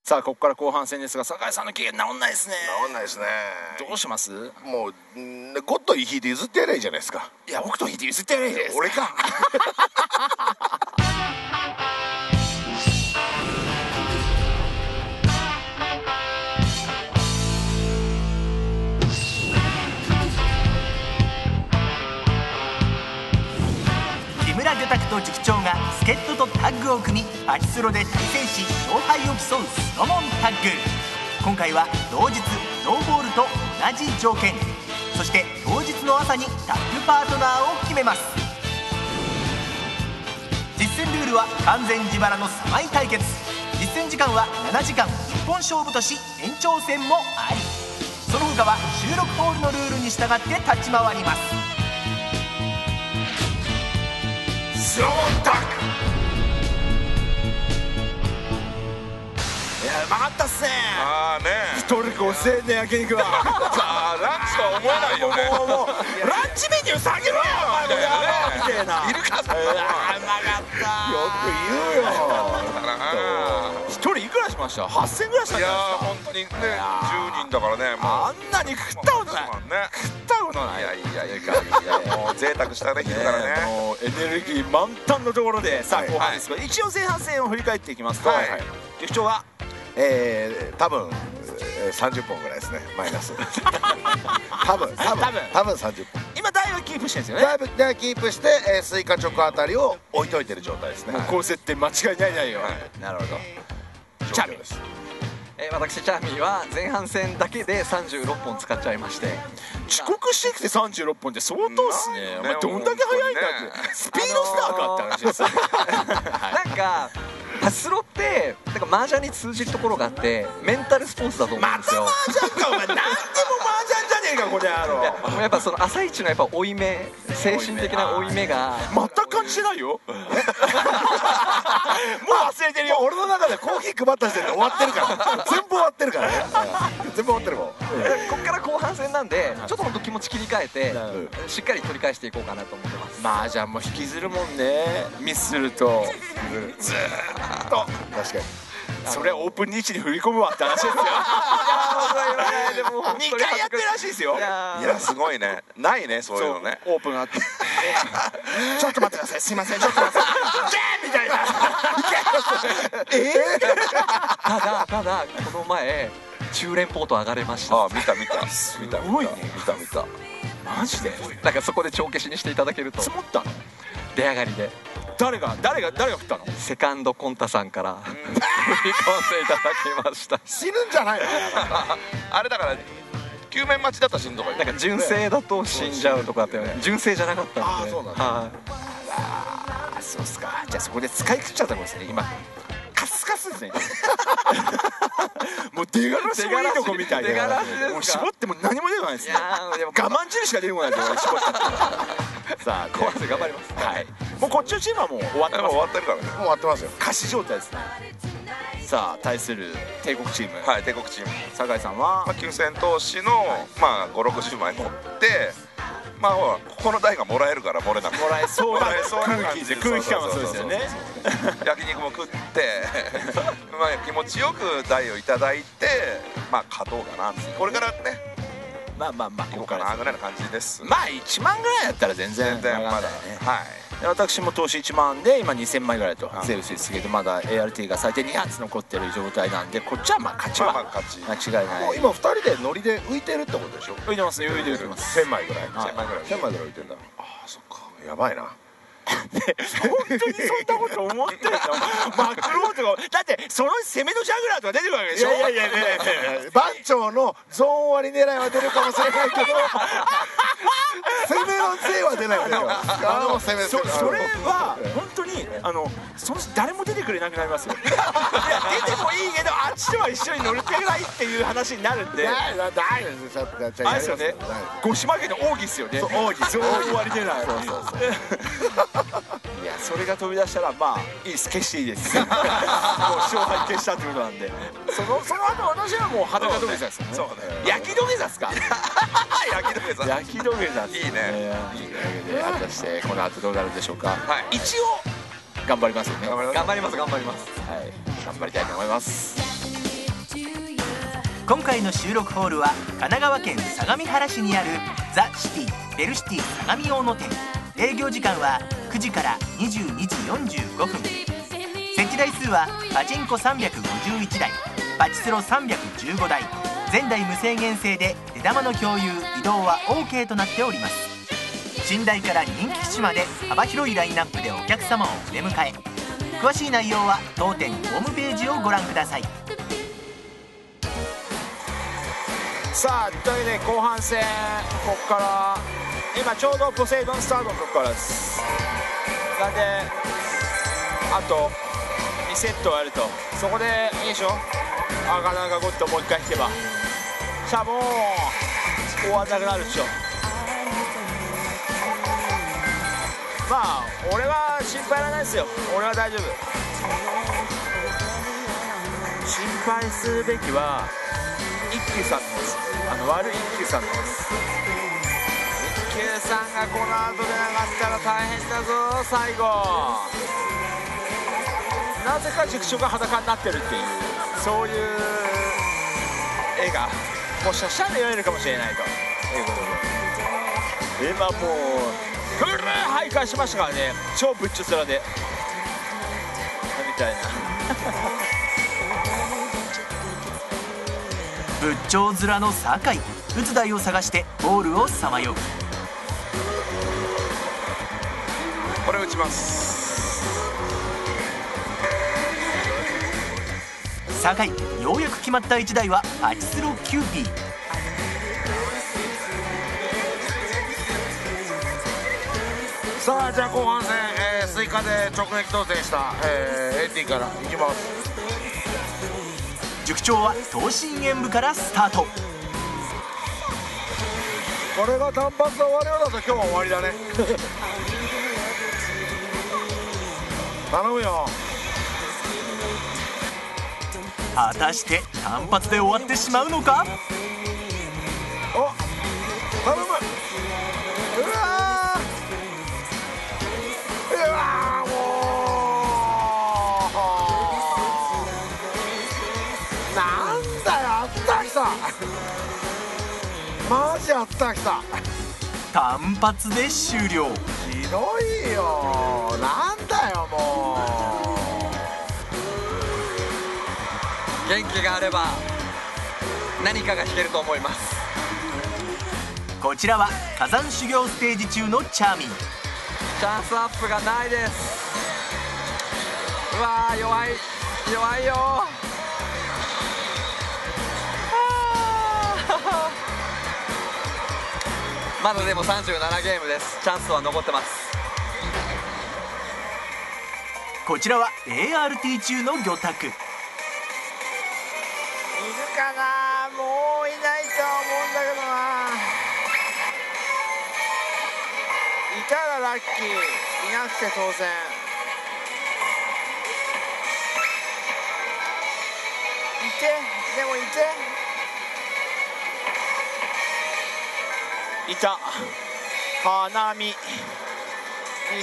さあここから後半戦ですが、酒井さんの機嫌治んないですね。 治んないですね。 どうします？ もうゴッドイヒで譲ってやればいいじゃないですか。 いや、僕と引いて譲ってやれです。 俺か。 木村魚拓と塾長が助っ人とタッグを組み、パチスロで対戦し勝敗を競うスロモンタッグ。今回は同日同ボールと同じ条件、そして当日の朝にタッグパートナーを決めます。実戦ルールは完全自腹の3枚対決。実戦時間は7時間一本勝負とし、延長戦もあり。その他は収録ホールのルールに従って立ち回ります。 スロータック。いや、うまかったっすね。 ああね。 一人5000円の焼肉はランチとは思えないよね。 もうランチメニュー下げろよお前もやばみたいな。 いるかそんなうまかったよく言うよ。一人いくらしました？ 8000 ぐらいしたんいやじゃないですか。 本当にね、10人だからね。もうあんなに食ったことない。食ったことない。 いやもう贅沢したね昼からね。 もうエネルギー満タンのところで、さあはい後半ですが、一応前半戦を振り返っていきますと、 はい局長は多分30本ぐらいですね、マイナス。多分30本。 今台はキープしてるんですよね。 だいぶキープして、スイカチョコあたりを置いといてる状態ですね。 もう高設定間違いないよ。 なるほど。 チャーミーです。 私チャーミーは前半戦だけで36本使っちゃいまして、 遅刻してきて36本って相当っすね。お前どんだけ速いんだって。スピードスターかって話です。 なんかパチスロってなんか麻雀に通じるところがあって、メンタルスポーツだと思うんまたですよ。 麻雀かお前。何でも麻雀じゃねえかこれ野郎。 いやもうやっぱその朝一のやっぱ負い目、精神的な負い目が全く感じてないよ。もう忘れてるよ。 俺の中でコーヒー配った時点で終わってるから。全部終わってるからね。全部終わってるもん。 こっから後半戦なんで、ちょっと本当気持ち切り替えてしっかり取り返していこうかなと思ってます。 麻雀も引きずるもんね。ミスするとずーっと。 確かに。 それはオープンリーチに振り込むわって話ですよ。 でも本当に 2回やってるらしいですよ。 いやすごいね。ないねそういうのね。 オープンあってちょっと待ってください、すいません、ちょっと待ってみたいな。 ただこの前中連ポート上がれました。 ああ見たすごいね。 見た。 マジでなんかそこで帳消しにしていただけると。 積もったの？ 出上がりで誰が振ったの？ セカンドコンタさんから振り込んでいただきました。 死ぬんじゃないの？あれだから救命待ちだったら死ぬとか。 なんか純正だと死んじゃうとかって純正じゃなかったんで。 ああそうなんだ。 あ、そうっすか。じゃあそこで使い切っちゃったんですね。今カスカスですね。もう出がらしもいいとこみたいで、 出がらしですか？ もう絞っても何も出てこないですね。 いやーでも我慢汁しか出てこないですよ、絞っちゃって。さあ後半戦頑張ります。 はい。もうこっちのチームはもう終わってます。 終わってるからね。もう終わってますよ。 仮死状態ですね。さあ対する帝国チーム。 はい、帝国チーム。 酒井さんは 9戦投資のまあ5、60枚持って、まあほらここの台がもらえるから漏れなくもらえそうな空気感はそうですよね。 焼肉も食ってまあ気持ちよく台をいただいて、まあ勝とうかな。これからねまあ行こうかなぐらいな感じです。 まあ1万ぐらいだったら全然まだね。 はい。 で私も投資1万で今2000枚ぐらいとセールスですけど、まだ ART が最低2発残ってる状態なんで、こっちはまあ勝ちは間違いない。 もう今2人でノリで浮いてるってことでしょ？ 浮いてますね。浮いてます 1000枚ぐらい。 はい 1000枚ぐらい浮いてんだ。ああそっか、やばいな。 本当にそんなこと思ってるの？マクローとかだってその攻めのジャグラーとか出てくるわけでしょ？いや番長のゾーン終わり狙いは出るかもしれないけど攻めの勢は出ないんだよ。 それは本当に誰も出てくれなくなりますよ。いや出てもいいけどあっちとは一緒に乗りてないっていう話になるんで。あれですよね。五島家の奥義っすよね。奥義ゾーン終わり狙い。いやそれが飛び出したらまあいいです、消していいです。もう勝敗消したってことなんで、その後私はもう裸土下座ですよね。そうね。焼き土下座ですか？ 焼き土下座。 焼き土下座。 いいね。 果たしてこの後どうなるんでしょうか。 はい。 一応頑張りますよね。 頑張ります。 はい、頑張りたいと思います。 今回の収録ホールは神奈川県相模原市にあるザ・シティベルシティ相模大野店。営業時間は9時から22時45分。設置台数はパチンコ351台、パチスロ315台、全台無制限制で出玉の共有移動は OK となっております。寝台から人気機種まで幅広いラインナップでお客様をお出迎え。詳しい内容は当店ホームページをご覧ください。 さあというね、後半戦ここから今ちょうどポセイドンスタートのとこからです。なんであと2セットやると、そこでいいでしょ、赤がゴッともう1回引けばシャボーン終わんなくなるでしょ。まあ俺は心配いらないですよ。俺は大丈夫。心配するべきは一休さんのです。悪い一休さんのです。一休さんがこの後でなかったら大変だぞ。最後なぜか塾長が裸になってるっていう、そういう絵がもしかしたら見られるかもしれないということで、今もうフル徘徊しましたからね。超ぶっちょ面でみたいな仏頂面の酒井、打つ台を探してボールをさまよう。 これ打ちます。 酒井、ようやく決まった1台はパチスロキューピー。 さあじゃあ後半戦、追加で直撃当選した、エンディからいきます。 塾長は東進演舞からスタート。 これが単発で終わるようだと今日は終わりだね頼むよ。 果たして単発で終わってしまうのか。 お頼む。うわーもうなんだよ、あったきたマジあったきた。 単発で終了。 ひどいよ、なんだよも元気があれば何かが弾けると思います。 こちらは火山修行ステージ中のチャーミン。 チャンスアップがないです。うわー弱いよまだでも37ゲームです。チャンスは残ってます。 こちらは ART 中の魚拓。 いるかな。もういないとは思うんだけどな。いたらラッキー、いなくて当然。いて、でもいて、いた。花見2日目。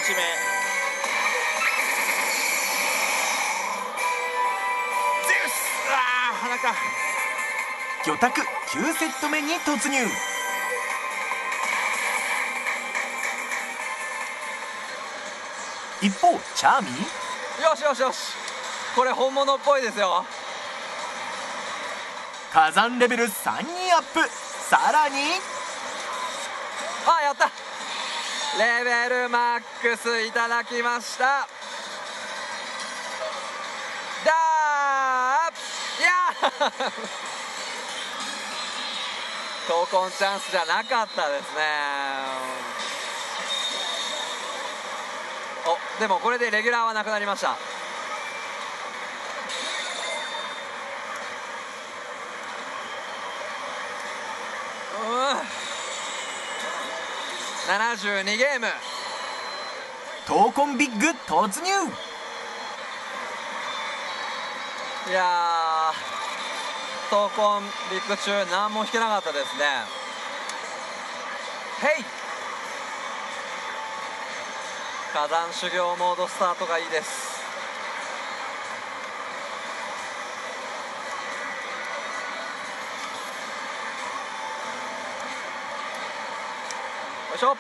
鼻か。 魚拓9セット目に突入。一方チャーミー、 よしよしよし、これ本物っぽいですよ。 火山レベル3にアップ。さらにあ、やった、レベルマックスいただきました。だー、いや闘魂チャンスじゃなかったですね。お、でもこれでレギュラーはなくなりました。72ゲーム。 闘魂ビッグ突入。 いやー、闘魂ビッグ中何も引けなかったですね。ヘイ、火山修行モードスタートがいいです。 いしょ。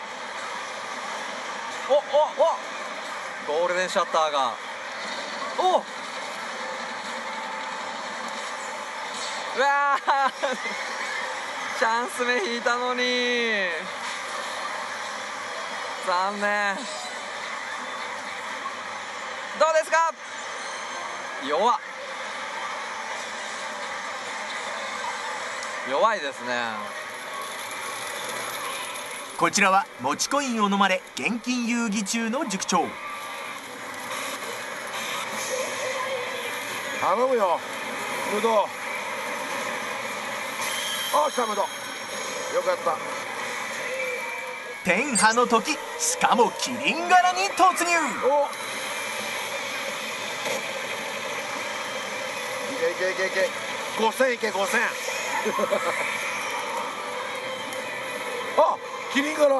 ゴールデンシャッターがうわーチャンス目引いたのに残念。どうですか。弱いですね。 こちらは持ちコインを飲まれ現金遊戯中の塾長。 頼むよムド。来たムド、よかった。 天下の時、しかもキリン柄に突入。 いけ5000いけ5000キリン柄。お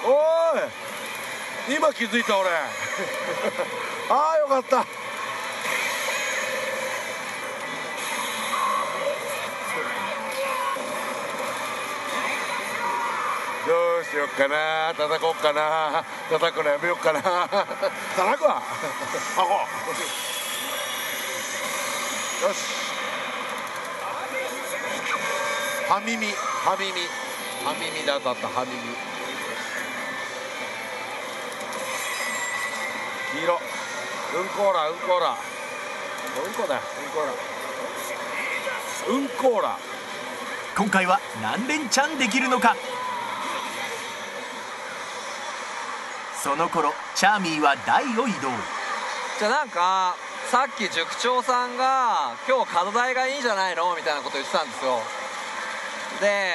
い今気づいた俺よかった。どうしよっかな、叩こうかな、叩くのやめようかな叩くわよし。は耳だった。は耳黄色。うんこーらうんこーら。 今回は何連チャンできるのか。その頃チャーミーは台を移動。 じゃあなんかさっき塾長さんが今日角台がいいんじゃないのみたいなこと言ってたんですよ。で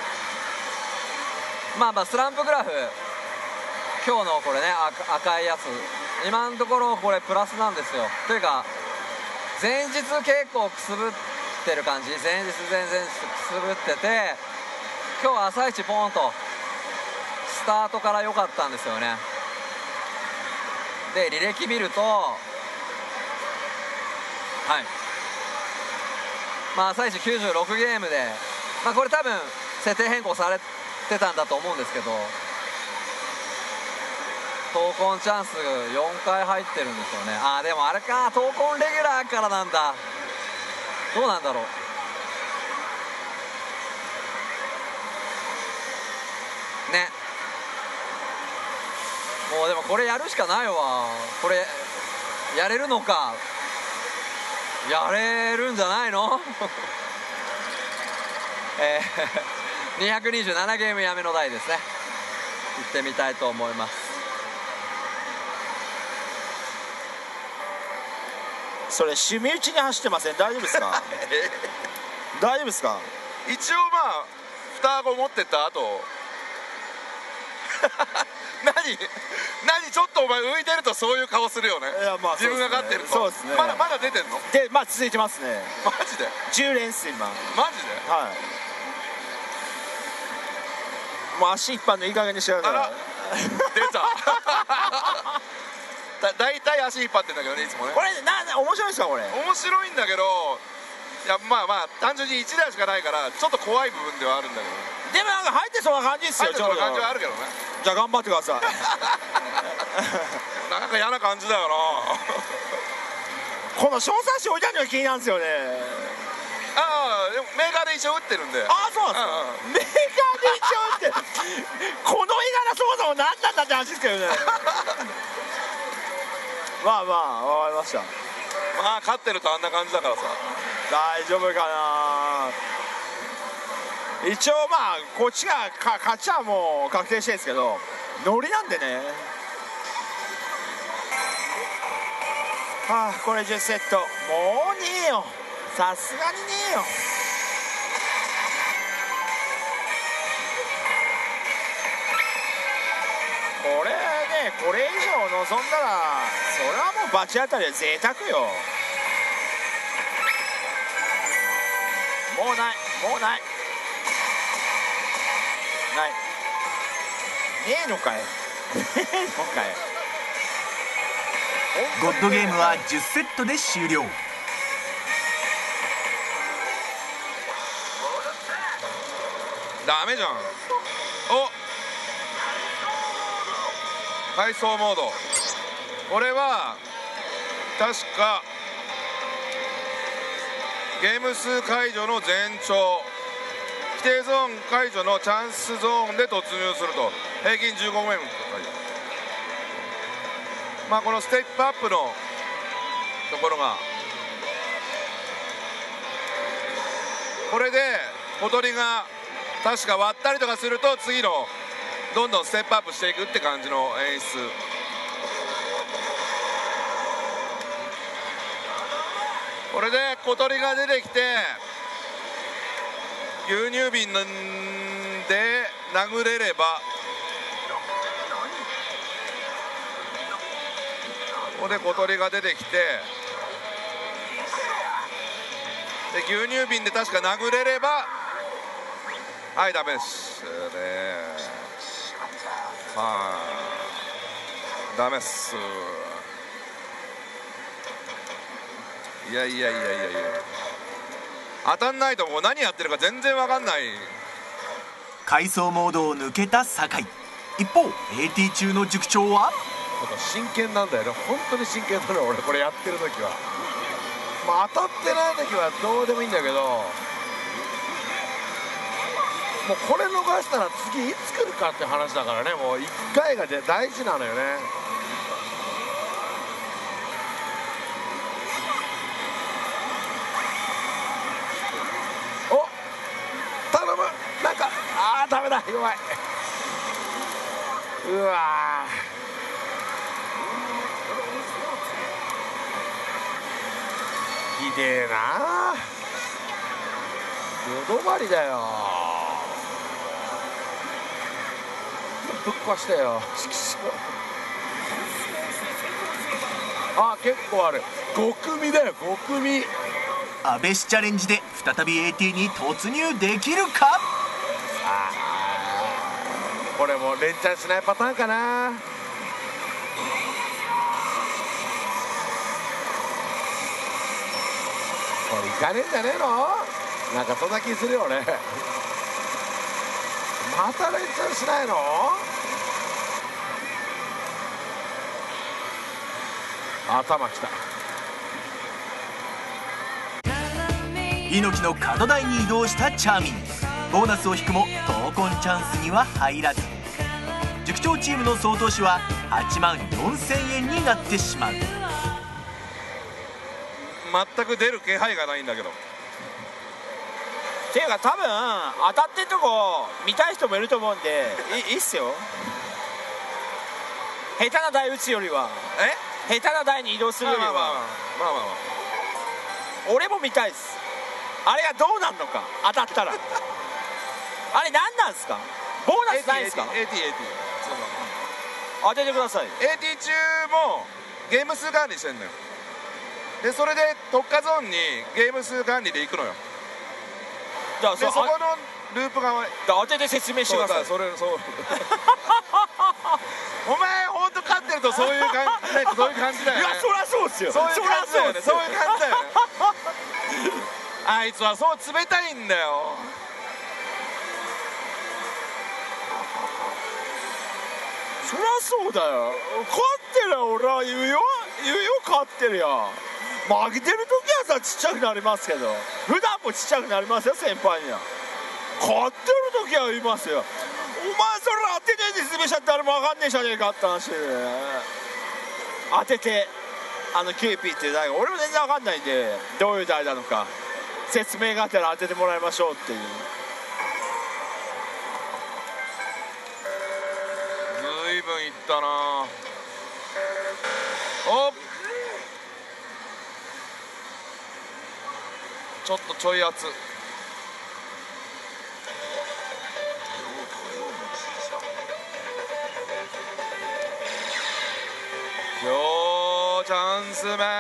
スランプグラフ、今日のこれね赤いやつ、今のところこれプラスなんですよ。というか前日結構くすぶってる感じ、前日くすぶってて、今日朝一ポンとスタートから良かったんですよね。で履歴見ると朝一96ゲームで、これ多分設定変更されてたんだと思うんですけど、闘魂チャンス4回入ってるんですよね。でもあれか、闘魂レギュラーからなんだ。どうなんだろうね。もうでもこれやるしかないわ。これやれるのか、やれるんじゃないの227ゲームやめの台ですね。行ってみたいと思います。 それ趣味打ちに走ってません？大丈夫ですか大丈夫ですか？ 一応双子持ってった後何ちょっとお前浮いてるとそういう顔するよね。 いや自分が勝ってると。 そうですね。 まだ出てんの？ で続いてますね。 マジで 10連っす今。 マジで？ もう足一般のいい加減にしてください。 出た大体足引っ張ってんだけどね、いつもね。 これ面白いですか？これ面白いんだけど、いや単純に1台しかないからちょっと怖い部分ではあるんだけど。 でも入ってそうな感じですよ。 入ってそうな感じはあるけどね。 じゃあ頑張ってくださいなんか嫌な感じだよなこの小冊子置いてあるのが気になるんですよね。 でもメーカーで一応打ってるんで。 そうなんですか。メーカーで一応打ってこの絵柄そもそも何なんだって話ですけどねわかりました。 勝ってるとあんな感じだからさ。 大丈夫かな。一応こっちが勝ちはもう確定してるんですけど、ノリなんでね。これ10セットもうねえよ、さすがにねえよ。これ以上望んだらそれはもう罰当たりは贅沢よ。もうないねえのかよゴッドゲームは10セットで終了。 ダメじゃん。 回想モード、これは確かゲーム数解除の前兆、規定ゾーン解除のチャンスゾーンで突入すると平均15面と書いてある。まあこのステップアップのところがこれで小鳥が確か割ったりとかすると次のどんどんステップアップしていくって感じの演出。これで小鳥が出てきて牛乳瓶で殴れれば、ここで小鳥が出てきて、で牛乳瓶で確か殴れれば、はい、ダメですね。はい、ダメっす。いやいやいやいやいや、当たんないともう何やってるか全然わかんない。 回想モードを抜けた酒井。一方 AT 中の塾長は真剣なんだよね、本当に真剣なの。俺これやってる時は、まあ、当たってない時はどうでもいいんだけど、もうこれ逃したら次いつ来るかって話だからね。もう1回が大事なのよね。お、頼む。なんかダメだ、弱い。うわひでえな、よどばりだよ。ぶっ壊したよ。あ、結構ある。5組だよ、5組。 安倍氏チャレンジで再び AT に突入できるか。 これも連チャンしないパターンかな。これいかねえんじゃねえの。なんかそんな気するよ俺。また連チャンしないの。頭きた。 猪木の角台に移動したチャーミン。ボーナスを引くも闘魂チャンスには入らず、塾長チームの総投資は8万4000円になってしまう。 全く出る気配がないんだけど。 っていうか多分当たってるとこ見たい人もいると思うんでいいっすよ。下手な台打つよりは、下手な台に移動するよりは、俺も見たいっす。あれがどうなんのか、当たったらあれ何なんすか。ボーナスないんすか。 AT 当ててください。 AT 中もゲーム数管理してんのよ。でそれで特化ゾーンにゲーム数管理で行くのよ。 じゃあでそこのループが当てて説明してください。 そうお前本当勝ってるとそういう感じ、ね、そういう感じだよね。 いやそりゃそうっすよ。 そういう感じだよね。そういう感じだよね。あいつはそう冷たいんだよ。 そりゃそうだよ。勝ってるよ、俺は言うよ勝ってるよ。負けてる時はさちっちゃくなりますけど、普段もちっちゃくなりますよ先輩には。勝ってる時は言いますよ。お前それ当てて説明しちゃって誰も分かんねえじゃねえかって話で、当ててキューピーっていう台が俺も全然分かんないんで、どういう台なのか説明があったら当ててもらいましょうっていう。 ずいぶんいったな。おっ、ちょっとちょい圧。よーチャンス目。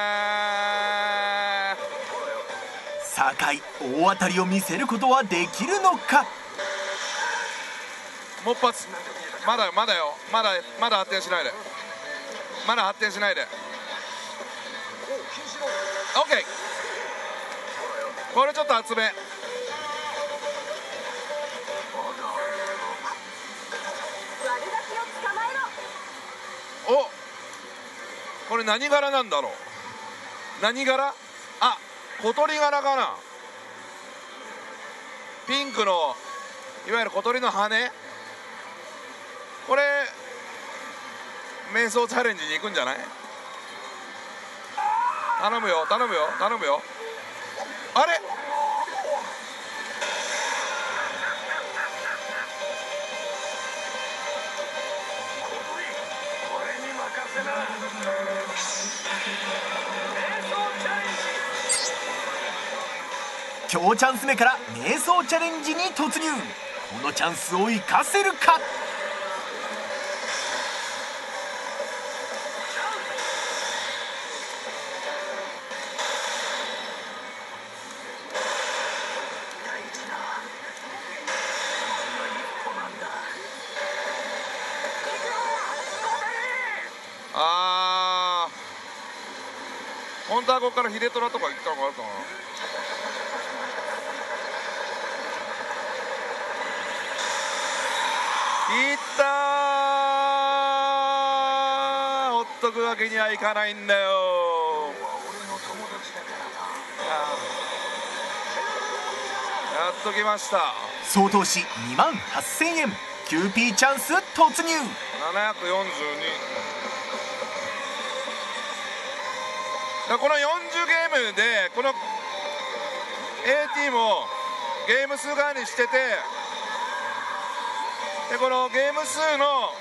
酒井大当たりを見せることはできるのか。 もう一発。まだよ、まだ発展しないで、まだ発展しないで。 OK、 これちょっと厚め。 お、これ何柄なんだろう。何柄？あ、小鳥柄かな。ピンクのいわゆる小鳥の羽。これ瞑想チャレンジに行くんじゃない？頼むよ頼むよ頼むよ。あれ、 強チャンス目から瞑想チャレンジに突入。このチャンスを生かせるか。 本当はここから秀虎とか行ったのがあるかな。いったー、ほっとくわけにはいかないんだよ。やっときました。 総投資28,000円、キューピーチャンス突入。 742。この40ゲームでこの AT もゲーム数管理してて、でこのゲーム数の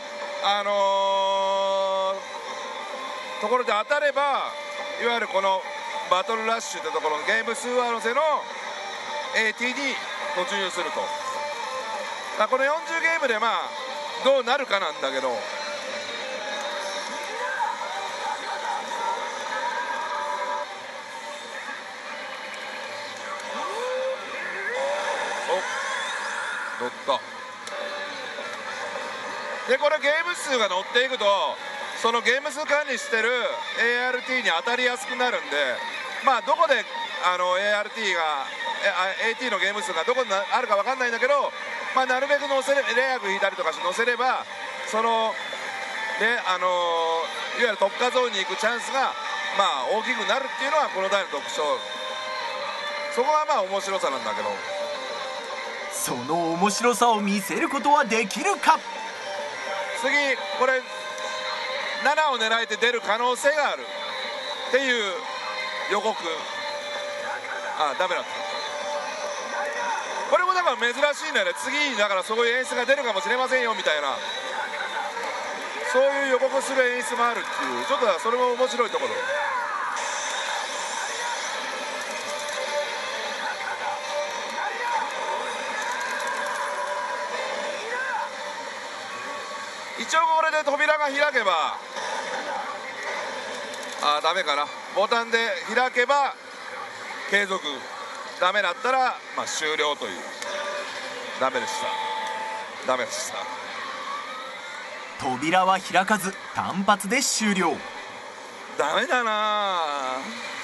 ところで当たれば、いわゆるこのバトルラッシュってところのゲーム数合わせの AT に突入すると。この40ゲームでまあどうなるかなんだけど、乗った。でこれゲーム数が乗っていくと、そのゲーム数管理してる ART に当たりやすくなるんで、まあどこでART がAT のゲーム数がどこにあるか分かんないんだけど、まあ、なるべく乗せれレアグ引いたりとかして乗せれば、そのでいわゆる特化ゾーンに行くチャンスがまあ大きくなるっていうのはこの台の特徴。そこがまあ面白さなんだけど、 その面白さを見せることはできるか。 次これ7を狙えて出る可能性があるっていう予告。あ、ダメだった。これもだから珍しいんだよね。次だからそういう演出が出るかもしれませんよみたいな、そういう予告する演出もあるっていう、ちょっとそれも面白いところ。一応これで扉が開けば、ダメかな。ボタンで開けば継続、ダメだったらまあ終了という。ダメでした。ダメでした。 扉は開かず単発で終了。 ダメだな。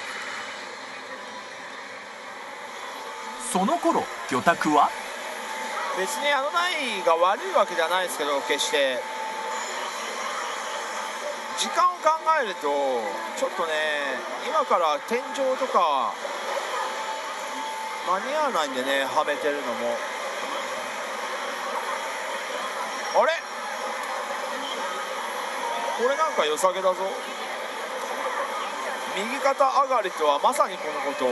その頃魚拓は別に台が悪いわけじゃないですけど、決して時間を考えるとちょっとね、今から天井とか間に合わないんでね、はめてるのも。あれ、これなんか良さげだぞ。右肩上がりとはまさにこのこと。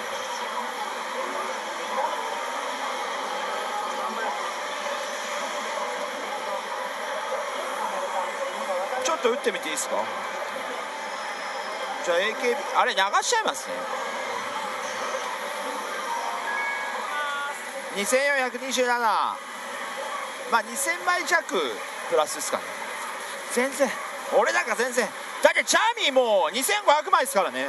ちょっと打ってみていいですか。じゃあ AKB あれ流しちゃいますね。2427、まあ2000枚弱プラスですかね。全然俺なんか全然だけどチャーミーもう2500枚ですからね。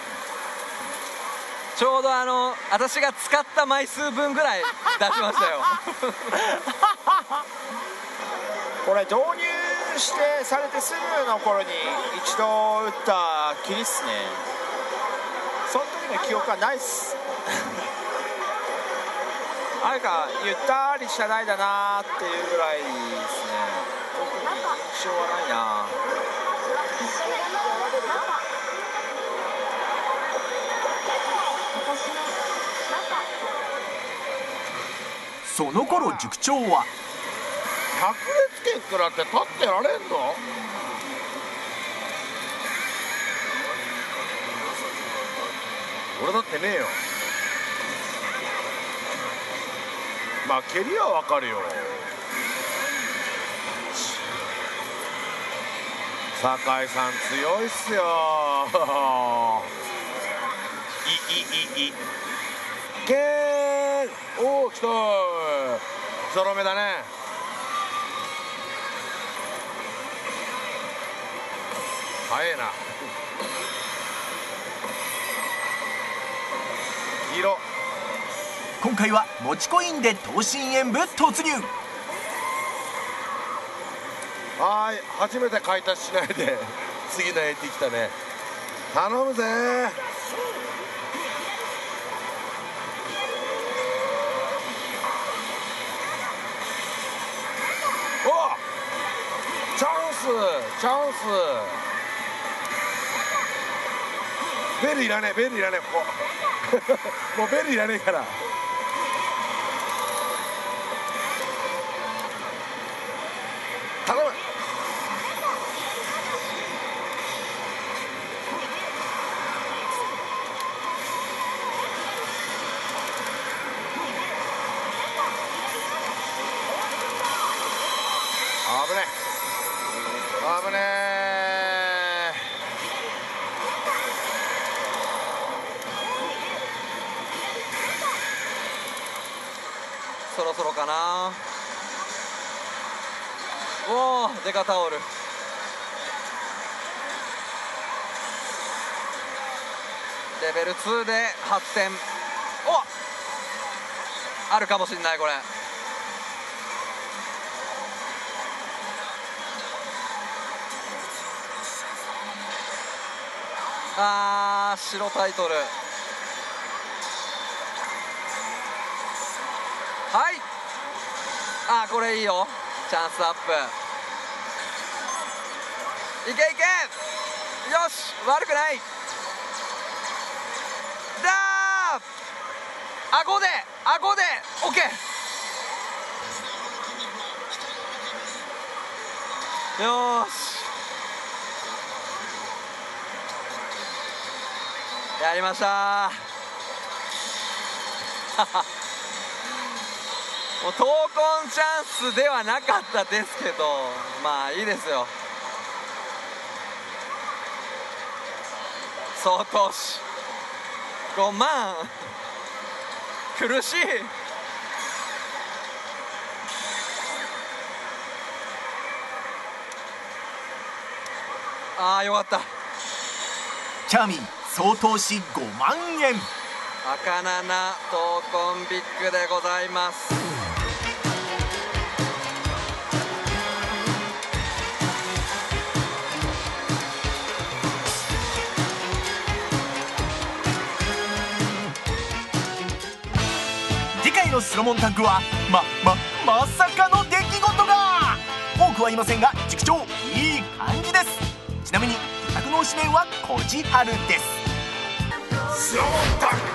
ちょうど私が使った枚数分ぐらい出しましたよこれ導入してされてすぐの頃に一度打ったきりっすね。その時の記憶はないっすあれかゆったりした台だなっていうぐらいですね。特に印象はないな。 その頃塾長は百裂拳食らって立ってられんの？俺だってねえよ。まあ蹴りはわかるよ。酒井さん強いっすよ。いけー。おお、来たー。ゾロ目だね。早えな。黄色。 今回は持ちコインで東進演武突入。 はーい、初めて買い足ししないで次の AT 来たね。頼むぜー。お、チャンスチャンス。ベルいらねえ、ベルいらねえ、ここもうベルいらねえから。頼む。危ねえ危ねえ。 そろそろかな。おお、デカタオル。レベル2で8点。お、あるかもしんないこれ。白タイトル。はい、これいいよ。チャンスアップ。いけいけ、よし、悪くない。だー、顎でオッケー。よーし、やりましたもう闘魂チャンスではなかったですけど、まあいいですよ。総投資5万苦しい。よかった。 チャーミー総投資5万円。 赤7闘魂ビッグでございます。 次回のスロモンタッグはまさかの出来事が。多くはいませんが塾長いい感じです。ちなみに自宅の推しメンはこじはるです。 スロモンタッグ